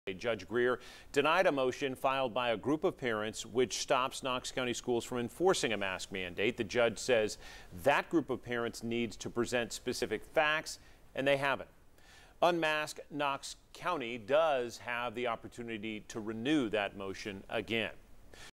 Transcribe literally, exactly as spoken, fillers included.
Judge Greer denied a motion filed by a group of parents which stops Knox County schools from enforcing a mask mandate. The judge says that group of parents needs to present specific facts, and they haven't. Unmask Knox County does have the opportunity to renew that motion again.